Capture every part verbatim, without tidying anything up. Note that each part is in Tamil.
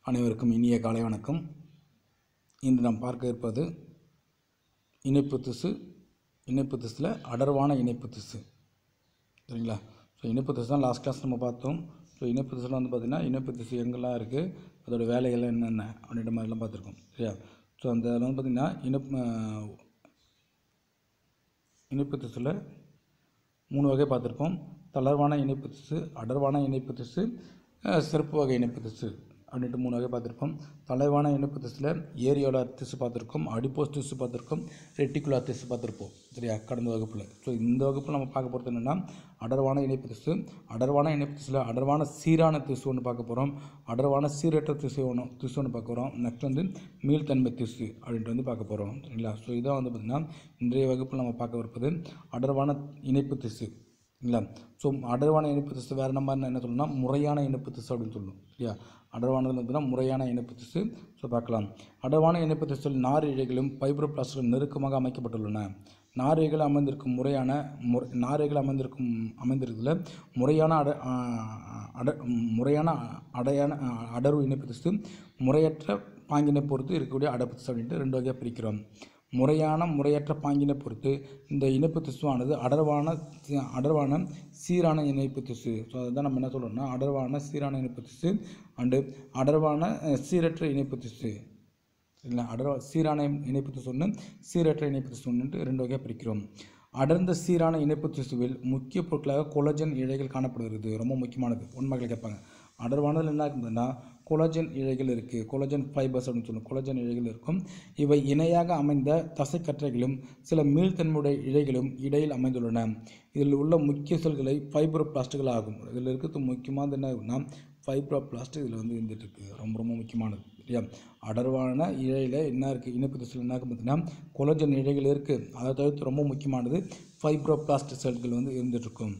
அனைவருக்கும் இனிய காலை வணக்கம். இன்று நாம் பார்க்க இருப்பது இணைப்பு திசு. இணைப்பு திசுல அடர்வான இணைப்பு திசு, சரிங்களா? ஸோ இணைப்பு திசு தான் லாஸ்ட் கிளாஸ் நம்ம பார்த்தோம். ஸோ இணைப்பு திசுல வந்து பார்த்திங்கன்னா இணைப்பு திசு எங்கெல்லாம் இருக்குது, அதோட வேலைகள் என்னென்ன அப்படின்ற மாதிரிலாம் பார்த்துருக்கோம், சரியா? ஸோ அந்த வந்து பார்த்திங்கன்னா இணைப்பு இணைப்பு திசுல மூணு வகை பார்த்துருக்கோம். தளர்வான இணைப்பு திசு, அடர்வான இணைப்பு திசு, சிறப்பு வகை இணைப்பு திசு அப்படின்ட்டு மூணு வகை பார்த்துருக்கோம். தளர்வான இணைப்பு திசுல ஏரியோலார் திசு பார்த்துருக்கோம், அடிப்போஸ் திசு பார்த்துருக்கோம், ரெட்டிகுலார் திசு பார்த்துருப்போம், சரியா, கடந்த வகுப்பில். ஸோ இந்த வகுப்பில் நம்ம பார்க்க போகிறது என்னென்னா அடர்வான இணைப்பு திசு. அடர்வான இணைப்பு திசுல அடர்வான சீரான திசு ஒன்று பார்க்க போகிறோம், அடர்வான சீரற்ற திசு ஒன்று திசு ஒன்று பார்க்க போகிறோம். நெக்ஸ்ட் வந்து மீள்தன்மை திசு அப்படின்ட்டு வந்து பார்க்க போகிறோம், சரிங்களா? ஸோ இதான் வந்து பார்த்திங்கன்னா இன்றைய வகுப்பில் நம்ம பார்க்க இருப்பது அடர்வான இணைப்பு திசு, சரிங்களா? ஸோ அடர்வான இணைப்பு திசு வேறு நம்ம என்ன சொல்லணும்னா முறையான இணைப்பு திசு அப்படின்னு சொல்லணும், சரியா? அடர்வானது பார்த்தீங்கன்னா முறையான இணைப்பு திசு. ஸோ பார்க்கலாம். அடர்வான இணைப்பு திசுவில் நார் இழைகளும் ஃபைப்ரோபிளாஸ்ட்களும் நெருக்கமாக அமைக்கப்பட்டுள்ளன. நார் இழைகள் அமைந்திருக்கும் முறையான முறை நார் இழைகள் அமைந்திருக்கும் அமைந்திருக்கிறதுல முறையான அட அட முறையான அடையான அடர்வு இணைப்பு திசு, முறையற்ற பாங்கினை பொறுத்து இருக்கக்கூடிய அடர்ப்பு திசு அப்படின்ட்டு ரெண்டு வகையாக பிரிக்கிறோம். முறையான முறையற்ற பாங்கினை பொறுத்து இந்த இணைப்பு திசுவானது அடர்வான அடர்வான சீரான இணைப்பு திசு. ஸோ அதுதான் நம்ம என்ன சொல்கிறோம்னா அடர்வான சீரான இணைப்பு திசு அண்டு அடர்வான சீரற்ற இணைப்பு திசு, சரிங்களா? அடர்வா சீரான இணைப்பு திசு ஒன்று, சீரற்ற இணைப்பு திசு ஒன்றுட்டு ரெண்டு வகையாக பிரிக்கிறோம். அடர்ந்த சீரான இணைப்பு திசுவில் முக்கிய பொருட்களாக கொலஜன் இழைகள் காணப்படுகிறது. ரொம்ப முக்கியமானது, உண்மைகள் கேட்பாங்க. அடர்வானதில் என்ன இருக்குதுன்னா கொலஜன் இழைகள் இருக்குது, கொலஜன் ஃபைபர்ஸ் அப்படின்னு சொல்லுவோம், கொலஜன் இழைகள் இருக்கும். இவை இணையாக அமைந்த தசைக்கற்றைகளும் சில மீள்தன்மையுடைய இழைகளும் இடையில் அமைந்துள்ளன. இதில் உள்ள முக்கிய செல்களை ஃபைப்ரோபிளாஸ்டுகள் ஆகும். இதில் இருக்கிறது முக்கியமானது என்ன ஆகுதுன்னா ஃபைப்ரோபிளாஸ்ட் இதில் வந்து இருந்துட்டு இருக்குது, ரொம்ப ரொம்ப முக்கியமானது, சரியா? அடர்வான இழையில் என்ன இருக்குது, இணைப்பு திசுவில் என்ன இருக்குது பார்த்தீங்கன்னா கொலஜன் இழைகள் இருக்குது. அதை தவிர்த்து ரொம்ப முக்கியமானது ஃபைப்ரோபிளாஸ்ட் செல்கள் வந்து இருந்துகிட்ருக்கும்.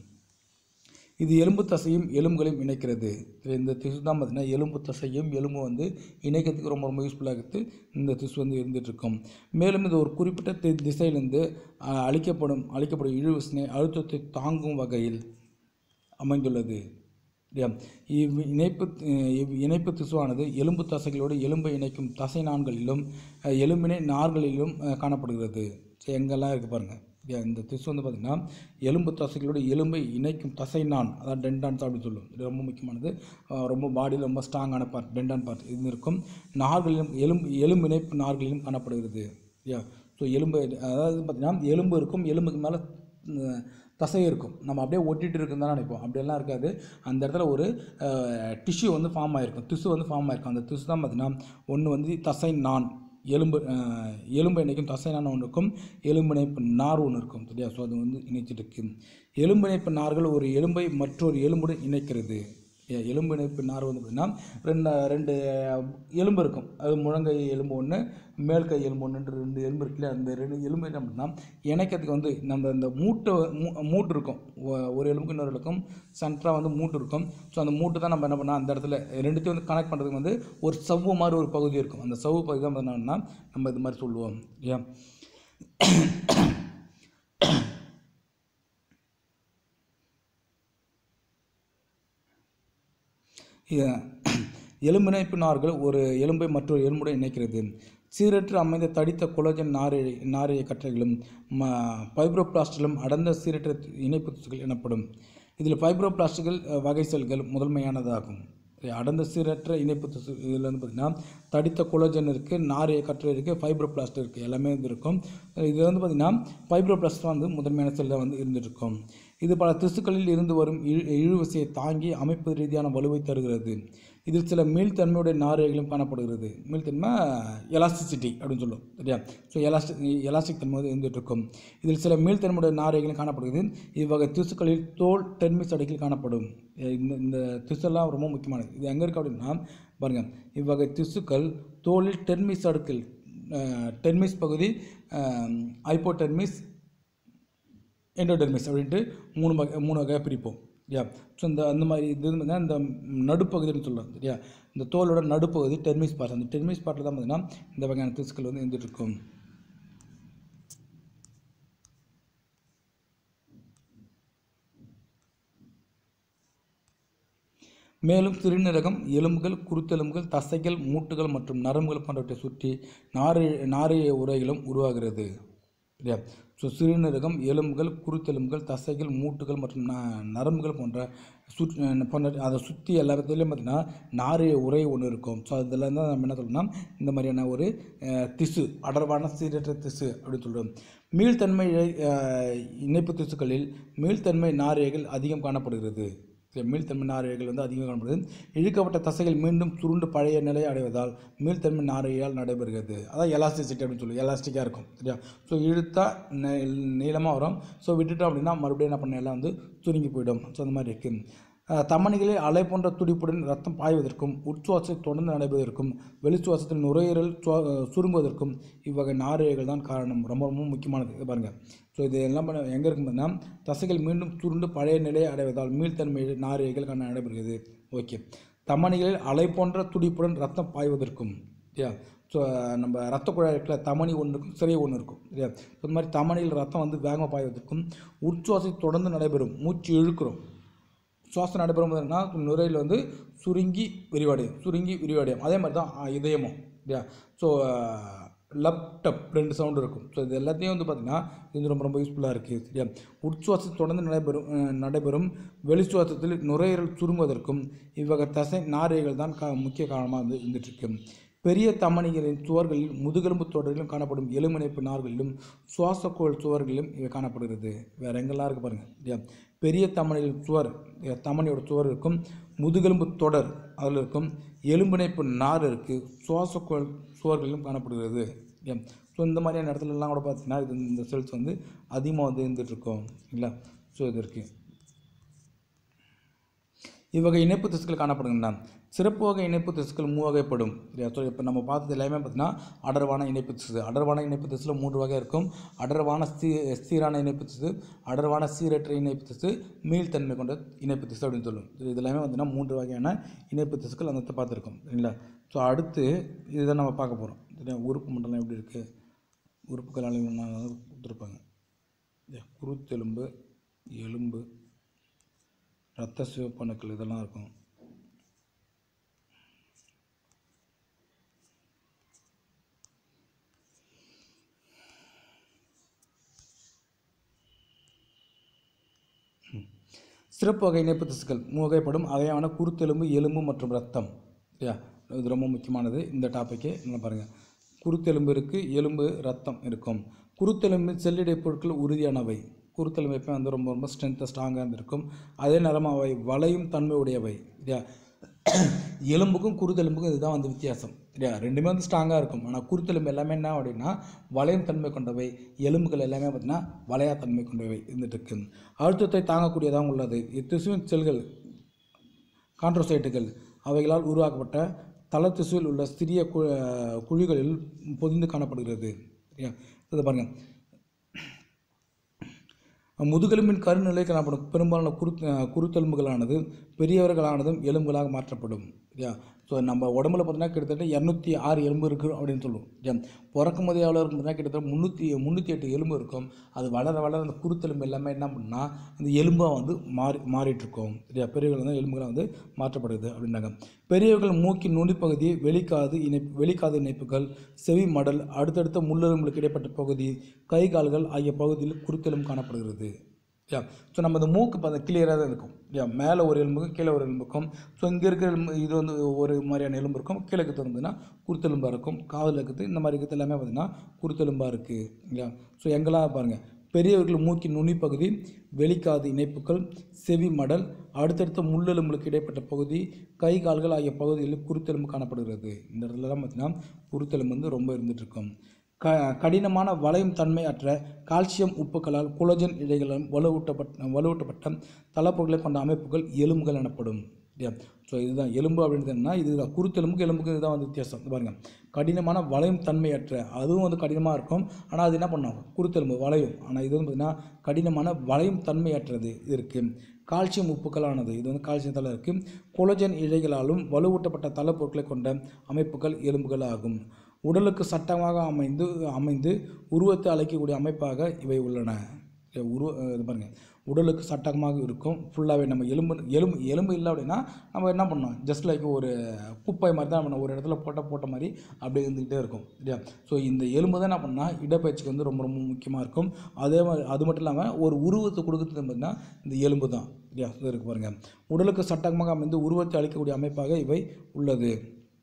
இது எலும்பு தசையும் எலும்புகளையும் இணைக்கிறது. இந்த திசு தான் பார்த்திங்கன்னா எலும்பு தசையும் எலும்பு வந்து இணைக்கிறதுக்கு ரொம்ப ரொம்ப யூஸ்ஃபுல்லாக இருக்குது. இந்த திசு வந்து இருந்துகிட்ருக்கும். மேலும் இது ஒரு குறிப்பிட்ட தி திசையிலிருந்து அளிக்கப்படும் அளிக்கப்படும் இழுவிசை அழுத்தத்தை தாங்கும் வகையில் அமைந்துள்ளது. இவ் இணைப்பு இவ் இணைப்பு திசுவானது எலும்பு தசைகளோடு எலும்பை இணைக்கும் தசை நான்களிலும் எலும்பினை நார்களிலும் காணப்படுகிறது. எங்கெல்லாம் இருக்குது பாருங்கள். இந்த திசு வந்து பார்த்திங்கன்னா எலும்பு தசைகளோட எலும்பை இணைக்கும் தசை நான், அதாவது டெண்டான்ஸ் அப்படின்னு சொல்லுவோம். இது ரொம்ப முக்கியமானது, ரொம்ப பாடியில் ரொம்ப ஸ்ட்ராங்கான பார்ட், டெண்டான் பார்ட் இது இருக்கும். நார்களிலும் எலும்பு எலும்பு இணைப்பு நார்களிலும் காணப்படுகிறது. யா ஸோ எலும்பு அதாவது பார்த்திங்கன்னா எலும்பு இருக்கும், எலும்புக்கு மேலே தசை இருக்கும். நம்ம அப்படியே ஒட்டிகிட்டு இருக்குன்னு தான் நினைப்போம், அப்படியெல்லாம் இருக்காது. அந்த இடத்துல ஒரு டிஷ்யூ வந்து ஃபார்ம் ஆகிருக்கும், திசு வந்து ஃபார்ம் ஆகிருக்கும். அந்த திசு தான் பார்த்திங்கன்னா ஒன்று வந்து தசை நான், எலும்பு எலும்பு இணைக்கும் தசை நான் ஒன்று இருக்கும், எலும்பு இணைப்பு நார் ஒன்று இருக்கும், சரியா? ஸோ அது வந்து இணைச்சிட்டு இருக்கு. எலும்பு இணைப்பு நார்கள் ஒரு எலும்பை மற்றொரு எலும்புடன் இணைக்கிறது. எலும்பு இணைப்பு நார் வந்து பார்த்திங்கன்னா ரெண்டு ரெண்டு எலும்பு இருக்கும். அது முழங்கை எலும்பு ஒன்று, மேல்கை எலும்பு ஒன்று, ரெண்டு எலும்பு இருக்குல்ல. அந்த ரெண்டு எலும்பு என்ன அப்படின்னா இணைக்கிறதுக்கு வந்து நம்ம இந்த மூட்டை மூட்டு இருக்கும், ஒரு எலும்புக்கு இன்னொரு இருக்கும், சென்டராக வந்து மூட்டு இருக்கும். ஸோ அந்த மூட்டு தான் நம்ம என்ன பண்ணால் அந்த இடத்துல ரெண்டுத்தையும் வந்து கனெக்ட் பண்ணுறதுக்கு வந்து ஒரு சவ்வு மாதிரி ஒரு பகுதி இருக்கும். அந்த சவ்வு பகுதி தான் என்னன்னா நம்ம இது மாதிரி சொல்லுவோம், ஏன் எலும்பு இணைப்பு நார்கள் ஒரு எலும்பை மற்றொரு எலும்புடன் இணைக்கிறது. சீரற்று அமைந்த தடித்த கொலஜன் நார் நாரிய கற்றைகளும் ம ஃபைப்ரோபிளாஸ்ட்களும் அடர்ந்த சீரற்ற இணைப்பு திசுகள் எனப்படும். இதில் ஃபைப்ரோபிளாஸ்டுகள் வகை செல்கள் முதன்மையானதாகும். அடர்ந்த சீரற்ற இணைப்பு திசு இதில் வந்து பார்த்திங்கன்னா தடித்த கொலஜன் இருக்குது, நாரிய கற்றை இருக்குது, ஃபைப்ரோபிளாஸ்ட் இருக்குது, எல்லாமே இது இருக்கும். இது வந்து பார்த்திங்கன்னா ஃபைப்ரோபிளாஸ்ட் வந்து முதன்மையான செல்லாக வந்து இருந்துகிட்ருக்கும். இது பல திசுக்களில் இருந்து வரும் இழு இழுவிசையை தாங்கி அமைப்பு ரீதியான வலுவை தருகிறது. இதில் சில மீள்தன்மையுடைய நாரைகளும் காணப்படுகிறது. மீள்தன்மை எலாஸ்டிசிட்டி அப்படின்னு சொல்லுவோம், சரியா? ஸோ எலாஸ்டிக் எலாஸ்டிக் தன்மை வந்து இருந்துகிட்ருக்கும். இதில் சில மீள்தன்மையுடைய நாரைகளும் காணப்படுகிறது. இவ்வகை திசுக்களில் தோல் டெர்மிஸ் அடிக்கில் காணப்படும். இந்த இந்த திசுலாம் ரொம்ப முக்கியமானது. இது எங்கே இருக்குது அப்படின்னா பாருங்கள், இவ்வகை திசுக்கள் தோலில் டெர்மிஸ் அடுக்கில், டெர்மிஸ் பகுதி, ஹைப்போடெர்மிஸ், எண்டோடெர்மிஸ் அப்படின்ட்டு மூணு வகை மூணு வகையாக பிரிப்போம், சரியா? ஸோ இந்த அந்த மாதிரி இது வந்து இந்த நடுப்பகுதின்னு சொல்லலாம், சரியா? இந்த தோலோட நடுப்பகுதி டெர்மிஸ் பார்ட். அந்த டெர்மிஸ் பார்ட்டில் தான் பார்த்திங்கன்னா இந்த வகையான திசுக்கள் வந்து இருந்துகிட்டு இருக்கும். மேலும் சிறுநீரகம் எலும்புகள், குருத்தெலும்புகள், தசைகள், மூட்டுகள் மற்றும் நரம்புகள் போன்றவற்றை சுற்றி நாரி நாரிய உறைகளும் உருவாகிறது. சரியா? ஸோ சிறுநீரகம், எலும்புகள், குருத்தெலும்புகள், தசைகள், மூட்டுகள் மற்றும் ந நரம்புகள் போன்ற சுற் போன்ற அதை சுற்றி எல்லா இடத்துலையும் பார்த்திங்கன்னா நாரிய உரை ஒன்று இருக்கும். ஸோ அதில் தான் நம்ம என்ன சொல்லணும்னா இந்த மாதிரியான ஒரு திசு, அடர்வான சீரற்ற திசு அப்படின்னு சொல்கிறோம். மீள்தன்மை இணைப்பு திசுக்களில் மீள்தன்மை நாரியைகள் அதிகம் காணப்படுகிறது. மீள்தன்மை நாரியைகள் வந்து அதிகம் காணப்படுகிறது. இழுக்கப்பட்ட தசைகள் மீண்டும் சுருண்டு பழைய நிலையை அடைவதால் மீள்தன்மை நாரியையால் நடைபெறுகிறது. அதான் எலாஸ்டிசிட்டி அப்படின்னு சொல்லி எலாஸ்டிக்காக இருக்கும். சரியா? ஸோ இழுத்தா நீளமாக வரும். ஸோ விட்டுட்டோம் அப்படின்னா மறுபடியும் என்ன பண்ண எல்லாம் வந்து சுருங்கி போயிடும். ஸோ அந்த மாதிரி இருக்குது. தமனிகளில் அலை போன்ற துடிப்புடன் ரத்தம் பாய்வதற்கும் உட்சுவாசத்தை தொடர்ந்து நடைபெறுவதற்கும் வெளிச்சுவாசத்தில் நுரையீரல் சுருங்குவதற்கும் இவ்வகை நாரியைகள் தான் காரணம். ரொம்ப ரொம்ப முக்கியமானது. இது பாருங்கள். ஸோ இது எல்லாம் பண்ண எங்கே இருக்கும் பார்த்தீங்கன்னா தசைகள் மீண்டும் சுருண்டு பழைய நிலையை அடைவதால் மீள்தன்மை நாரியைகள் காண நடைபெறுகிறது. ஓகே. தமனிகளில் அலை போன்ற துடிப்புடன் ரத்தம் பாய்வதற்கும் சரியா? ஸோ நம்ம ரத்த குழாய் இருக்கிற தமனி ஒன்று இருக்கும், சிறை ஒன்று இருக்கும். சரியா? இந்த மாதிரி தமனியில் ரத்தம் வந்து வேகமாக பாய்வதற்கும் உட்சுவாசத்தை தொடர்ந்து நடைபெறும், மூச்சு இழுக்கிறோம், சுவாசம் நடைபெறும்போதுன்னா நுரையில் வந்து சுருங்கி விரிவடையும் சுருங்கி விரிவடையும் அதே மாதிரி தான் இதயமும். இல்லையா? ஸோ லப்டப் ரெண்டு சவுண்டு இருக்கும். ஸோ இது எல்லாத்தையும் வந்து பார்த்திங்கன்னா இது ரொம்ப ரொம்ப யூஸ்ஃபுல்லாக இருக்குது. சரியா? உட்சுவாசம் தொடர்ந்து நடைபெறும் நடைபெறும் வெளிச்சுவாசத்தில் நுரையீரல் சுருங்குவதற்கும் இவ்வகை தசை நாரியைகள் தான் கா முக்கிய காரணமாக வந்து இருந்துகிட்ருக்கு. பெரிய தமனிகளின் சுவர்களில் முதுகெலும்பு தொடரிலும் காணப்படும் எலுமிணைப்பு நார்களிலும் சுவாசக்கோள் சுவர்களிலும் இவை காணப்படுகிறது. வேறு எங்கெல்லாம் இருக்குது பாருங்கள். இல்லையா? பெரிய தமனியின் சுவர், தமனியோட சுவர் இருக்கும், முதுகெலும்பு தொடர் அதில் இருக்கும், எலும்பிணைப்பு நார் இருக்குது, சுவாசக்கோள் சுவர்களிலும் காணப்படுகிறது. ஸோ இந்த மாதிரியான இடத்துலலாம் கூட பார்த்தீங்கன்னா இது இந்த செல்ஸ் வந்து அதிகமாக வந்து இருந்துகிட்ருக்கோம். இல்லைங்களா? ஸோ இது இருக்குது. இவ்வகை இணைப்பு திசுக்கள் காணப்படுகின்றன. சிறப்பு வகை இணைப்பு திசுக்கள் மூவகைப்படும். ஸோ இப்போ நம்ம பார்த்தது எல்லாமே பார்த்தீங்கன்னா அடர்வான இணைப்பு திசு. அடர்வான இணைப்பு திசுல மூன்று வகை இருக்கும். அடர்வான சீ சீரான இணைப்பு திசு, அடர்வான சீரற்ற இணைப்பு திசு, மீள்தன்மை கொண்ட இணைப்பு திசு அப்படின்னு சொல்லும். இது எல்லாமே பார்த்தீங்கன்னா மூன்று வகையான இணைப்பு திசுக்கள் அந்த பார்த்துருக்கோம். சரிங்களா? ஸோ அடுத்து இதுதான் நம்ம பார்க்க போகிறோம். சரியா? உறுப்பு மண்டலம் எப்படி இருக்குது, உறுப்புகள் அளவுனா கொடுத்துருப்பாங்க. குருத்தெலும்பு, எலும்பு, இரத்த சிவப்பணுக்கள் இதெல்லாம் இருக்கும். சிறப்பு வகை இணைப்பு திசுக்கள் மூவகைப்படும். அவையான குருத்தெலும்பு, எலும்பு மற்றும் ரத்தம். சரியா? இது ரொம்ப முக்கியமானது இந்த டாப்பிக்கு. என்ன பாருங்கள். குருத்தெலும்பு இருக்குது, எலும்பு, ரத்தம் இருக்கும். குருத்தெலும்பு செல்லிடை பொருட்கள் உறுதியானவை. குருத்தெலும்பு எப்போ வந்து ரொம்ப ரொம்ப ஸ்ட்ரென்த்தாக ஸ்ட்ராங்காக இருந்திருக்கும். அதே நேரம் அவை வளையும் தன்மை உடையவை. சரியா? எலும்புக்கும் குருத்தெலும்புக்கும் இதுதான் வந்து வித்தியாசம். சரியா? ரெண்டுமே வந்து ஸ்ட்ராங்காக இருக்கும். ஆனால் குருத்தெலும்பு எல்லாமே என்ன அப்படின்னா வளையும் தன்மை கொண்டவை, எலும்புகள் எல்லாமே பார்த்திங்கன்னா வளையா தன்மை கொண்டவை இருந்துட்டு இருக்கு. அழுத்தத்தை தாங்கக்கூடியதாக உள்ளது. இத்திசுவின் செல்கள் கான்ட்ரோசைட்டுகள் அவைகளால் உருவாக்கப்பட்ட தள திசுவில் உள்ள சிறிய குழிகளில் பொதிந்து காணப்படுகிறது. சரியா? இது பாருங்கள். முதுகெலும்பின் கருநிலை காணப்படும் பெரும்பாலான குரு குருத்தெலும்புகளானது பெரியவர்களானதும் எலும்புகளாக மாற்றப்படும். சரியா? ஸோ நம்ம உடம்புல பார்த்தீங்கன்னா கிட்டத்தட்ட இரநூத்தி ஆறு எலும்பு இருக்குது அப்படின்னு சொல்லுவோம். சரியா? பிறக்கும் போதே எவ்வளோ இருக்கும் பார்த்தீங்கன்னா கிட்டத்தட்ட முந்நூற்றி முந்நூற்றி எட்டு எலும்பு இருக்கும். அது வளர வளர அந்த குருத்தெலும்பு எல்லாமே என்ன பண்ணால் அந்த எலும்பாக வந்து மாறி மாறிட்டுருக்கோம். சரியா? பெரியவர்கள் வந்து எலும்புகளாக வந்து மாற்றப்படுது அப்படின்னாங்க. பெரியவர்கள் மூக்கின் நுனிப்பகுதி, வெளிக்காது இணைப்பு வெளிக்காது இணைப்புகள், செவி மடல், அடுத்தடுத்த முள்ளெலும்புகளுக்கு இடைப்பட்ட பகுதி, கை கால்கள் ஆகிய பகுதியில் குருத்தெலும்பு காணப்படுகிறது. யா ஸோ நம்ம இந்த மூக்கு பார்த்தா கிளியராக தான் இருக்கும். யா மேலே ஒரு எலும்புக்கும் கீழே ஒரு எலும்புக்கும். ஸோ இங்கே இருக்கிற எலும்பு இது வந்து ஒரு மாதிரியான எலும்பு இருக்கும். கீழே இருக்கிறது வந்துன்னா குருத்தெலும்பாக இருக்கும். காதில் இருக்கிறது இந்த மாதிரி இருக்கிறது எல்லாமே பார்த்திங்கன்னா குருத்தெலும்பாக இருக்குது. இல்லையா? ஸோ எங்கெல்லாம் பாருங்கள். பெரியவர்கள் மூக்கின் நுனிப்பகுதி, வெளிக்காது இணைப்புகள், செவி மடல், அடுத்தடுத்த முள்ளெலும்புகளுக்கு இடைப்பட்ட பகுதி, கை கால்கள் ஆகிய பகுதிகளில் குருத்தெலும்பு காணப்படுகிறது. இந்த இடத்துலலாம் பார்த்திங்கன்னா குருத்தெலும்பு வந்து ரொம்ப இருந்துகிட்ருக்கும். க கடினமான வளையும் தன்மை அற்ற கால்சியம் உப்புக்களால் குலஜன் இழைகளால் வலுவூட்டப்பட்ட வலுவூட்டப்பட்ட தளப்பொருட்களை கொண்ட அமைப்புகள் எலும்புகள் எனப்படும். ஸோ இதுதான் எலும்பு அப்படின்றதுனா இதுதான் குருத்தெலும்புக்கு எலும்புக்கு இதுதான் வந்து வித்தியாசம். பாருங்கள். கடினமான வளையும் தன்மையற்ற, அதுவும் வந்து கடினமாக இருக்கும். ஆனால் அது என்ன பண்ணும், குருத்தெலும்பு வளையும். ஆனால் இது வந்து பார்த்திங்கன்னா கடினமான வளையும் தன்மையற்றது இருக்குது. கால்சியம் உப்புக்களானது, இது வந்து கால்சியத்தால் இருக்குது. கொலஜன் இழைகளாலும் வலுவூட்டப்பட்ட தளப்பொருட்களை கொண்ட அமைப்புகள் எலும்புகள் ஆகும். உடலுக்கு சட்டமாக அமைந்து அமைந்து உருவத்தை அழைக்கக்கூடிய அமைப்பாக இவை உள்ளன. உருவ இது பாருங்கள். உடலுக்கு சட்டமாக இருக்கும். ஃபுல்லாகவே நம்ம எலும்பு எலும்பு எலும்பு இல்லை அப்படின்னா நம்ம என்ன பண்ணோம், ஜஸ்ட் லைக் ஒரு குப்பை மாதிரி தான் நம்ம ஒரு இடத்துல போட்ட போட்ட மாதிரி அப்படியே இருந்துக்கிட்டே இருக்கும் இல்லையா. ஸோ இந்த எலும்பு தான் என்ன பண்ணால் இடப்பயிற்சிக்கு வந்து ரொம்ப ரொம்ப முக்கியமாக இருக்கும். அதே மாதிரி அது மட்டும் இல்லாமல் ஒரு உருவத்தை கொடுக்குறது பார்த்தீங்கன்னா இந்த எலும்பு தான் இல்லையா. இது இருக்கு பாருங்கள். உடலுக்கு சட்டமாக அமைந்து உருவத்தை அளிக்கக்கூடிய அமைப்பாக இவை உள்ளது.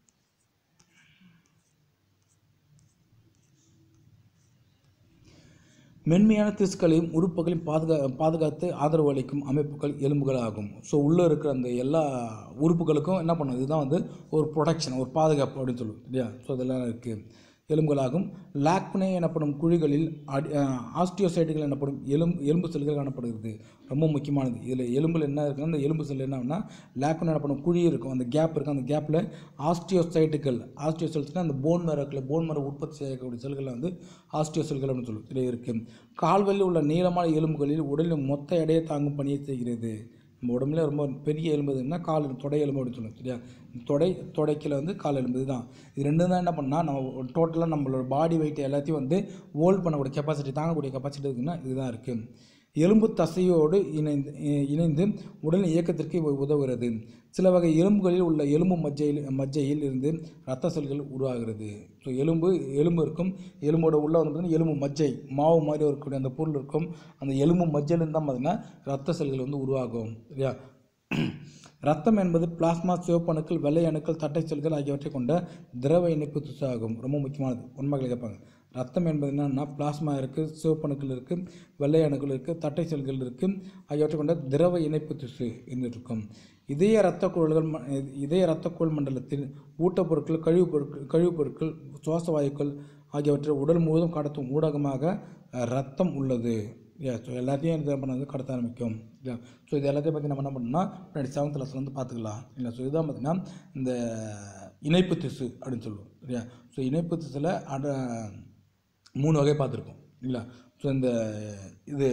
மென்மையான திசுக்களையும் உறுப்புகளையும் பாதுகா பாதுகாத்து ஆதரவு அளிக்கும் அமைப்புகள் எலும்புகள் ஆகும். ஸோ உள்ளே இருக்கிற அந்த எல்லா உறுப்புகளுக்கும் என்ன பண்ணும், இதுதான் வந்து ஒரு ப்ரொடெக்ஷன், ஒரு பாதுகாப்பு அப்படின்னு சொல்லுவோம் இல்லையா. ஸோ இதெல்லாம் இருக்குது எலும்புகளாகும். லாக்னே எனப்படும் குழிகளில் அடி ஆஸ்டியோசைட்டுகள் எனப்படும் எலும்பு எலும்பு செல்கள் காணப்படுகிறது. ரொம்ப முக்கியமானது. இதில் எலும்பில் என்ன இருக்குன்னா, அந்த எலும்பு செல் என்னன்னா லாக்னே எனப்படும் குழி இருக்கும், அந்த கேப் இருக்கும். அந்த கேப்பில் ஆஸ்டியோசைட்டுகள் ஆஸ்டியோசெல்ஸ்னால் அந்த போன் மர இருக்குல்ல, போன் மர உற்பத்தி செய்யக்கூடிய செல்களை வந்து ஆஸ்டியோசெல்கள் அப்படின்னு சொல்லுவோம். இதில் இருக்குது. கால்வெளியில் உள்ள நீளமான எலும்புகளில் உடலின் மொத்த எடையை தாங்கும் பணியை செய்கிறது. நம்ம உடம்புல ரொம்ப பெரிய எலும்பு எதுன்னா கால் தொடை எலும்பு அப்படின்னு சொல்லுவோம் சரியா. தொடை தொடைக்கில் வந்து கால் எலும்பு தான். இது ரெண்டு தான் என்ன பண்ணால் நம்ம டோட்டலாக நம்மளோட பாடி வெயிட் எல்லாத்தையும் வந்து ஹோல்ட் பண்ணக்கூடிய கெப்பாசிட்டி, தாங்கக்கூடிய கெப்பாசிட்டி இருக்குன்னா இதுதான் இருக்குது. எலும்பு தசையோடு இணைந்து இணைந்து உடலின் இயக்கத்திற்கு உதவுகிறது. சில வகை எலும்புகளில் உள்ள எலும்பு மஜ்ஜையில் மஜ்ஜையில் இருந்து இரத்த செல்கள் உருவாகிறது. ஸோ எலும்பு எலும்பு இருக்கும், எலும்போட உள்ள வந்து பார்த்திங்கன்னா எலும்பு மஜ்ஜை மாவு மாதிரி இருக்கக்கூடிய அந்த பொருள் இருக்கும். அந்த எலும்பு மஜ்ஜையிலேருந்து தான் பார்த்திங்கன்னா இரத்த செல்கள் வந்து உருவாகும் இல்லையா. ரத்தம் என்பது பிளாஸ்மா, சிவப்பு அணுக்கள், வெள்ளை அணுக்கள், தட்டை செல்கள் ஆகியவற்றை கொண்ட திரவ இணைப்பு திசு ஆகும். ரொம்ப முக்கியமானது. உண்மைகளை கேட்பாங்க. ரத்தம் என்பது என்னன்னா பிளாஸ்மா இருக்குது, சிவப்பு அணுக்கள் இருக்குது, வெள்ளை அணுக்கள் இருக்குது, தட்டை செல்கள் இருக்குது ஆகியவற்றை கொண்ட திரவ இணைப்பு திசு இருந்திருக்கும். இதய இரத்த குழல்கள் இதய இரத்த குழல் மண்டலத்தில் ஊட்டப்பொருட்கள், கழிவுப் பொருட்கள் கழிவுப் பொருட்கள் சுவாச வாயுக்கள் ஆகியவற்றை உடல் முழுவதும் கடத்தும் ஊடகமாக ரத்தம் உள்ளது. இல்லையா. ஸோ எல்லாத்தையும் என்ன பண்ணது கடத்த ஆரம்பிக்கும் இல்லையா. ஸோ இது எல்லாத்தையும் பற்றி நம்ம என்ன பண்ணோம்னா முன்னாடி செவன்த் கிளாஸில் வந்து பார்த்துக்கலாம் இல்லை. ஸோ இதுதான் பார்த்திங்கன்னா இந்த இணைப்பு திசு அப்படின்னு சொல்லுவோம் இல்லையா. ஸோ இணைப்பு திசுல அட மூணு வகை பார்த்துருக்கோம் இல்லையா. ஸோ இந்த இது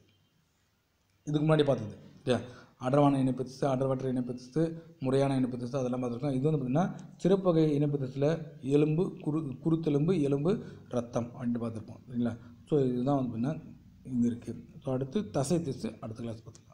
இதுக்கு முன்னாடி பார்த்தது இல்லையா. அடர்வான இணைப்பு திசு, அடர்வற்ற இணைப்பு திசு, முறையான இணைப்பு திசு அதெல்லாம் பார்த்துருக்கோம். இது வந்து பார்த்திங்கன்னா சிறப்பு வகை இணைப்பு திசுல எலும்பு, குரு குருத்தெலும்பு, எலும்பு, ரத்தம் அப்படின்ட்டு பார்த்துருப்போம் சரிங்களா. ஸோ இதுதான் வந்து பார்த்திங்கன்னா இது இருக்குது. ஸோ அடுத்து தசை திசு அடுத்த கிளாஸ் பார்த்துக்கலாம்.